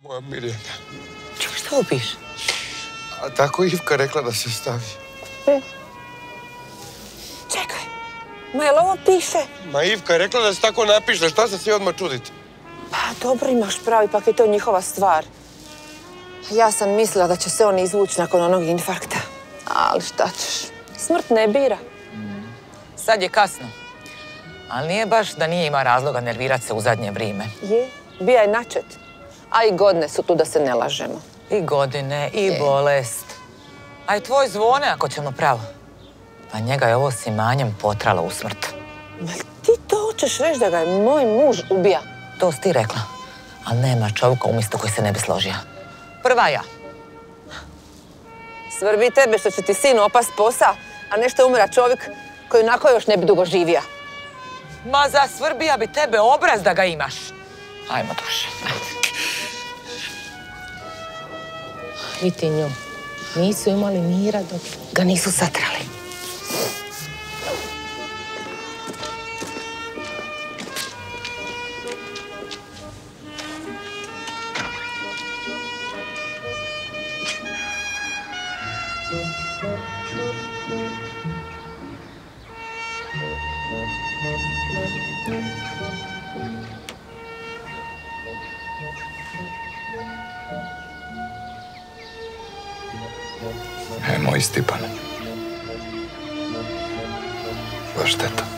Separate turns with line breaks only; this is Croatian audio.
Moja Mirjana.
Čekaj, šta ovo piše?
A tako Ivka rekla da se stavi.
Čekaj, ma jel ovo piše?
Ma Ivka je rekla da se tako napiše, šta se svi odmah čudite?
Pa dobro, imaš pravo, ipak je to njihova stvar. Ja sam mislila da će se on izvući nakon onog infarkta. Ali šta ćeš, smrt ne bira.
Sad je kasno. Ali nije baš da nije ima razloga nervirat se u zadnje vrijeme.
Je, bija je načet. A i godine su tu da se ne lažemo.
I godine, i bolest. A i tvoj Zvone, ako ćemo pravo. Pa njega je ovo s imanjem potralo u smrt.
Ma ti to hoćeš reći da ga je moj muž ubija?
To si ti rekla. Ali nema čovjeka umjesto koji se ne bi složio. Prva ja.
Svrbi tebe što će ti sinu opast posa, a nešto umira čovjek koji onako još ne bi dugo živija.
Ma za Svrbija bi tebe obraz da ga imaš. Ajmo duše.
Vidi nju. Nisu imali mira dok ga nisu satrali.
Moj Stipan. Baš šteta.